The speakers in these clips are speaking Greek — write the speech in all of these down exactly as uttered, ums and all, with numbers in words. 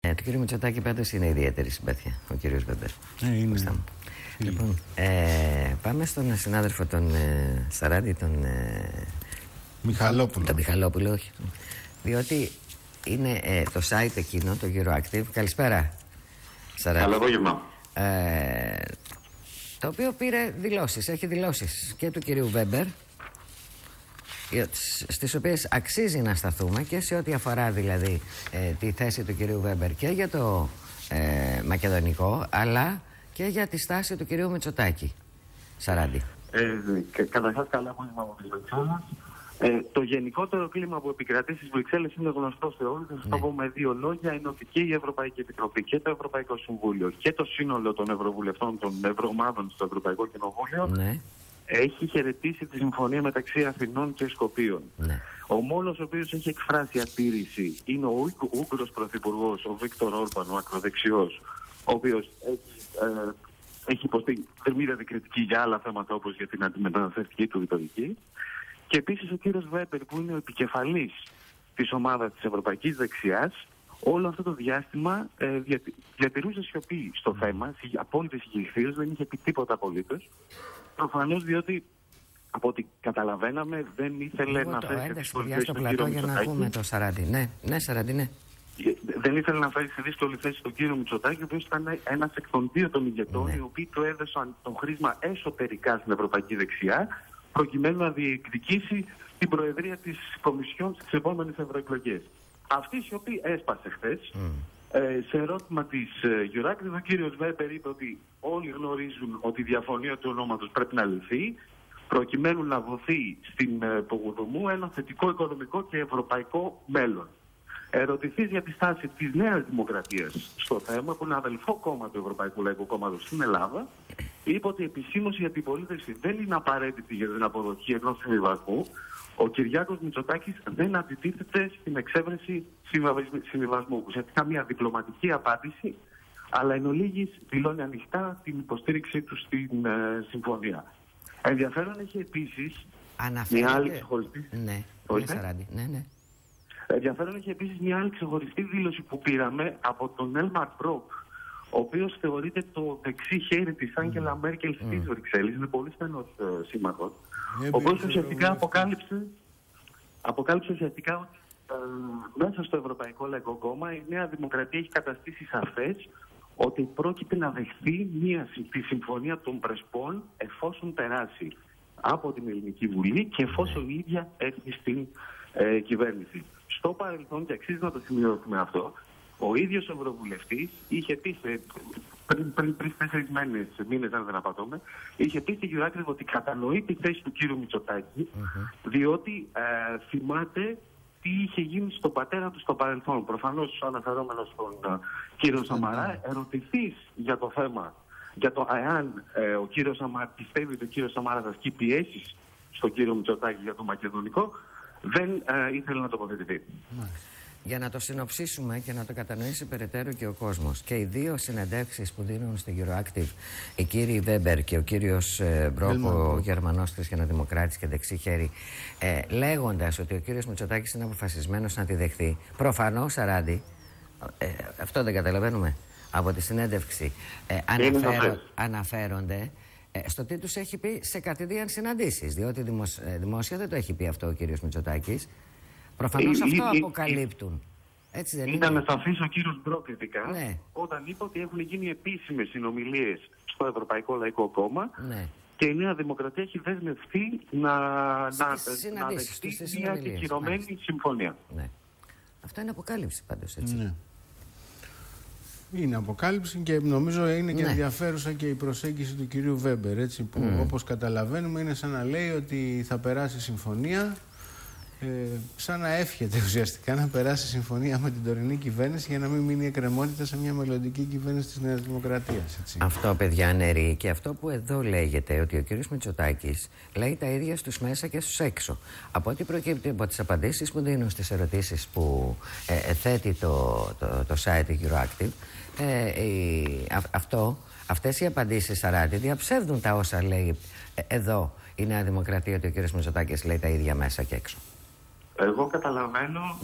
Ε, του κύριου Μητσοτάκη πάντως είναι ιδιαίτερη συμπάθεια, ο κύριος Βέμπερ. Ε, είναι. Λοιπόν, ε, πάμε στον συνάδελφο τον ε, Σαράντη, τον ε, Μιχαλόπουλο. Τον Μιχαλόπουλο, όχι. Διότι είναι ε, το site εκείνο, το EuroActive. Καλησπέρα, Σαράντη. Καλό απόγευμα. Ε, το οποίο πήρε δηλώσεις, έχει δηλώσεις και του κυρίου Βέμπερ, στις οποίες αξίζει να σταθούμε και σε ό,τι αφορά δηλαδή ε, τη θέση του κυρίου Βέμπερ και για το ε, μακεδονικό, αλλά και για τη στάση του κυρίου Μητσοτάκη. Σαράντη. Ε, Καταρχάς, καλά απόγευμα από τις Βρυξέλλες. Ε, το γενικότερο κλίμα που επικρατεί στις Βρυξέλλες είναι γνωστό σε όλους. Θα σας το πω με δύο λόγια. Είναι ότι και η Ευρωπαϊκή Επιτροπή και το Ευρωπαϊκό Συμβούλιο και το σύνολο των Ευρωβουλευτών, των Ευρωομάδων στο Ευρωπαϊκό Κοινοβούλιο, ναι, έχει χαιρετήσει τη συμφωνία μεταξύ Αθηνών και Σκοπίων. Ναι. Ο μόνος ο οποίος έχει εκφράσει αντίρρηση είναι ο Ούγγρος Πρωθυπουργός, ο Βίκτορ Όρμπαν, ο ακροδεξιός, ο οποίος έχει, ε, έχει υποστεί θερμίδα κριτική για άλλα θέματα όπως για την αντιμεταναστευτική του ρητορική. Και επίσης ο κύριος Βέμπερ, που είναι ο επικεφαλής της ομάδας της Ευρωπαϊκής Δεξιάς, όλο αυτό το διάστημα ε, διατη, διατηρούσε σιωπή στο θέμα, απόλυτη συγκεκριτήριος, δεν είχε πει τίποτα απολύτως. Προφανώς διότι, από ό,τι καταλαβαίναμε, δεν ήθελε Εγώ να το φέρει σε δύσκολη θέση στο τον πλατό κύριο για να ακούμε το Σαράντη. Ναι, ναι, Σαράντη, ναι. Δεν ήθελε να φέρει σε δύσκολη θέση τον κύριο Μητσοτάκη, ο οποίος ήταν ένας εκ των δύο των ηγετών, ναι, οι οποίοι του έδωσαν το χρήσμα εσωτερικά στην Ευρωπαϊκή Δεξιά, προκειμένου να διεκδικήσει την προεδρία της Κομισιόν στις επόμενες ευρωεκλογές. Αυτή η σιωπή έσπασε χθες. Mm. Ε, σε ερώτημα της EuroActive, ο κύριος Βέμπερ είπε ότι όλοι γνωρίζουν ότι η διαφωνία του ονόματος πρέπει να λυθεί, προκειμένου να δοθεί στην ε, Πογουδουμού ένα θετικό οικονομικό και ευρωπαϊκό μέλλον. Ερωτηθείς για τη στάση της Νέας Δημοκρατίας στο θέμα, που είναι αδελφό κόμμα του Ευρωπαϊκού Λαϊκού Κόμματος στην Ελλάδα, είπε ότι η επισήμωση για την πολίτευση δεν είναι απαραίτητη για την αποδοχή ενός συμβιβασμού. Ο Κυριάκος Μητσοτάκης δεν αντιτίθεται στην εξέβρεση συμβιβασμού. Ουσιαστικά μια διπλωματική απάντηση, αλλά εν ολίγης δηλώνει ανοιχτά την υποστήριξή του στην ε, συμφωνία. Ενδιαφέρον έχει επίσης μια άλλη ξεχωριστή. Ναι, ναι, ναι. Ενδιαφέρον έχει επίσης μια άλλη ξεχωριστή δήλωση που πήραμε από τον Έλμαρ Μπροκ, ο οποίος θεωρείται το δεξί χέρι της Άγγελα mm. Μέρκελ στις mm. Βρυξέλλες, είναι πολύ στενός uh, σύμμαχος, ο οποίος ουσιαστικά αποκάλυψε, αποκάλυψε ουσιαστικά ότι uh, μέσα στο Ευρωπαϊκό Λαϊκό Κόμμα η Νέα Δημοκρατία έχει καταστήσει σαφές ότι πρόκειται να δεχθεί μια, τη συμφωνία των Πρεσπών εφόσον περάσει από την Ελληνική Βουλή και εφόσον η ίδια έρθει στην ε, κυβέρνηση. Στο παρελθόν, και αξίζει να το σημειώσουμε αυτό, ο ίδιος ο Ευρωβουλευτής είχε πει σε, πριν, πριν, πριν τέσσερις μήνες, μήνες αν δεν απατώμε, είχε πει στη EuroActive ότι κατανοεί τη θέση του κύριου Μητσοτάκη, mm-hmm. διότι ε, θυμάται τι είχε γίνει στον πατέρα του στο παρελθόν. Προφανώς, αναφερόμενος στον uh, κύριο Σαμαρά, ερωτηθείς για το θέμα, για το εάν ε, ο κύριος Σαμαρά πιστεύει ότι ο κύριος Σαμαρά θα ασκεί πιέσεις στον κύριο Μητσοτάκη για το μακεδονικό, δεν ε, ήθελε να τοποθετηθεί. Για να το συνοψίσουμε και να το κατανοήσει περαιτέρω και ο κόσμος, και οι δύο συνεντεύξεις που δίνουν στην EuroActive, οι κύριοι Βέμπερ και ο κύριος ε, Μπρόκ, ο Γερμανός Χριστιανοδημοκράτης και δεξί χέρι, ε, λέγοντας ότι ο κύριος Μητσοτάκης είναι αποφασισμένος να τη δεχθεί, προφανώς, Σαράντη, ε, αυτό δεν καταλαβαίνουμε από τη συνέντευξη, ε, αναφέρον, αναφέρονται ε, στο τι τους έχει πει σε κατηδίαν συναντήσεις, διότι δημοσ, ε, δημόσια δεν το έχει πει αυτό ο κύριος Μητσοτάκης. Προφανώς αυτό ε, αποκαλύπτουν. Έτσι δεν είναι? Ήταν σαφής ο κύριος Μπρόκ κριτικά, ναι, όταν είπε ότι έχουν γίνει επίσημες συνομιλίες στο Ευρωπαϊκό Λαϊκό Κόμμα, ναι, και η Νέα Δημοκρατία έχει δεσμευτεί να, να, να δεχτεί μια κεκυρωμένη συμφωνία. Ναι. Αυτό είναι αποκάλυψη πάντως, έτσι. Ναι. Είναι αποκάλυψη και νομίζω είναι και ναι, ενδιαφέρουσα και η προσέγγιση του κυρίου Βέμπερ, έτσι, που mm. όπως καταλαβαίνουμε είναι σαν να λέει ότι θα περάσει συμφωνία, ε, σαν να εύχεται ουσιαστικά να περάσει συμφωνία με την τωρινή κυβέρνηση για να μην μείνει εκκρεμότητα σε μια μελλοντική κυβέρνηση της Νέας Δημοκρατίας. Έτσι. Αυτό, παιδιά, νερή, και αυτό που εδώ λέγεται, ότι ο κύριος Μητσοτάκης λέει τα ίδια στους μέσα και στους έξω. Από ό,τι προκύπτει από τις απαντήσεις που δίνουν στις ερωτήσεις που ε, θέτει το, το, το site EuroActive, ε, η, α, αυτό, αυτές οι απαντήσεις, Σαράντη, διαψεύδουν τα όσα λέει ε, εδώ η Νέα Δημοκρατία, ότι ο κύριος Μητσοτάκης λέει τα ίδια μέσα και έξω. Εγώ καταλαβαίνω ναι,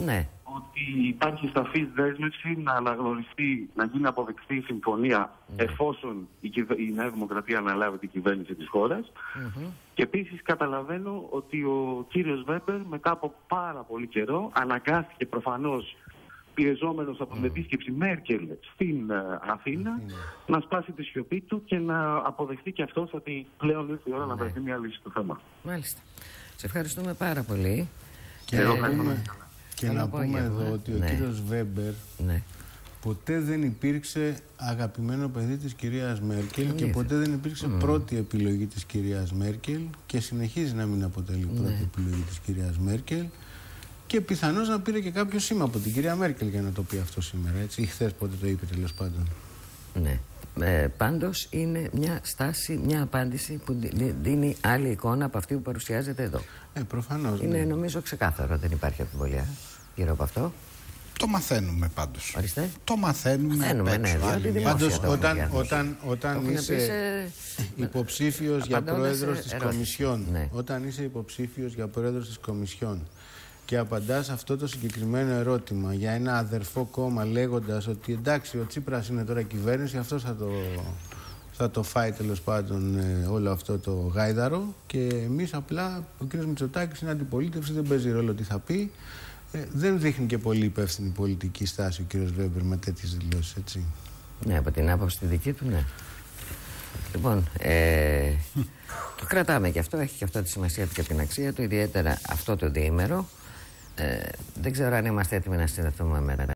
ότι υπάρχει σαφής δέσμευση να αναγνωριστεί, να γίνει αποδεκτή η συμφωνία mm. εφόσον η, η Νέα Δημοκρατία αναλάβει την κυβέρνηση της χώρας. Mm-hmm. Και επίσης καταλαβαίνω ότι ο κύριος Βέμπερ μετά από πάρα πολύ καιρό αναγκάστηκε προφανώς, πιεζόμενος από την mm. επίσκεψη Μέρκελ στην uh, Αθήνα, mm. να σπάσει τη σιωπή του και να αποδεχτεί και αυτός ότι πλέον ήρθε η ώρα mm. να βρεθεί μια λύση στο θέμα. Μάλιστα. Σε ευχαριστούμε πάρα πολύ. Και, ε, πούμε, και να πούμε εδώ ότι ναι. ο κύριος Βέμπερ ναι. ποτέ δεν υπήρξε αγαπημένο παιδί της κυρίας Μέρκελ και ποτέ δεν υπήρξε mm. πρώτη επιλογή της κυρίας Μέρκελ και συνεχίζει να μην αποτελεί πρώτη ναι. επιλογή της κυρίας Μέρκελ. Και πιθανώς να πήρε και κάποιο σήμα από την κυρία Μέρκελ για να το πει αυτό σήμερα, έτσι, ή χθες πότε το είπε τέλος πάντων. Ναι. Ε, πάντως είναι μια στάση, μια απάντηση που δίνει άλλη εικόνα από αυτή που παρουσιάζεται εδώ. Ε, προφανώς. Είναι ναι. νομίζω ξεκάθαρο, δεν υπάρχει αμφιβολία γύρω από αυτό. Το μαθαίνουμε πάντως. Ορίστε. Το μαθαίνουμε. Μαθαίνουμε, ναι, διότι πάντως όταν, όταν, όταν είσαι σε... υποψήφιος για πρόεδρος της Κομισιόν, ναι. όταν είσαι υποψήφιος για πρόεδρος της Κομισιόν και απαντάς αυτό το συγκεκριμένο ερώτημα για ένα αδερφό κόμμα λέγοντας ότι εντάξει, ο Τσίπρας είναι τώρα κυβέρνηση, αυτός θα το, θα το φάει τέλος πάντων ε, όλο αυτό το γάιδαρο και εμείς απλά, ο κ. Μητσοτάκης είναι αντιπολίτευση, δεν παίζει ρόλο τι θα πει. Ε, δεν δείχνει και πολύ υπεύθυνη πολιτική στάση ο κ. Βέμπερ με τέτοιες δηλώσεις, έτσι. Ναι, από την άποψη τη δική του, ναι. Λοιπόν, ε, το κρατάμε και αυτό, έχει και αυτό τη σημασία του και την αξία του, ιδιαίτερα αυτό το διήμερο. Ε, δεν ξέρω αν είμαστε έτοιμοι να συνδεθούμε με